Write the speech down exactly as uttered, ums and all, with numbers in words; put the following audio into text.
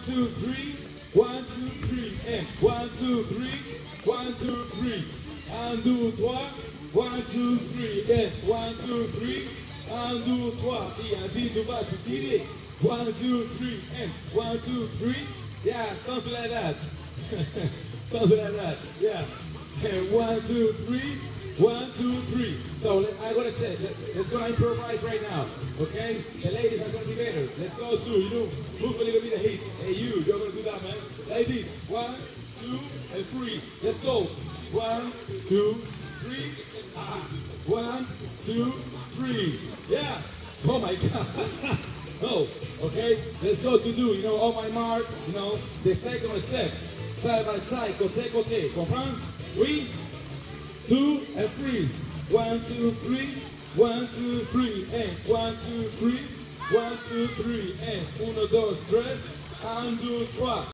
two, three. One, two, three. And one, two, three. One, two, three. Un, deux, trois. One, two, three. And one, two, three. Un, deux, trois. Et ainsi, tu vas te tirer. One, two, three. And one, two, three. Yeah, something like that. Something like that. Yeah. And one, two, three. One, two, three. So let, I'm gonna check. Let, let's go improvise right now. Okay? The ladies are gonna be better. Let's go too. You know, move a little bit of heat. Hey, you, you're gonna do that, man. Ladies, one, two, and three. Let's go. One, two, three. Ah. One, two, three. Yeah. Oh my God. Oh, okay. Let's go to do. You know, on my mark. You know, the second step. Side by side. Côté côté. Comprends? Oui. Two and three. One, two, three. One, two, three. And one, two, three. One, two, three. And uno, dos, tres. Un, deux, trois.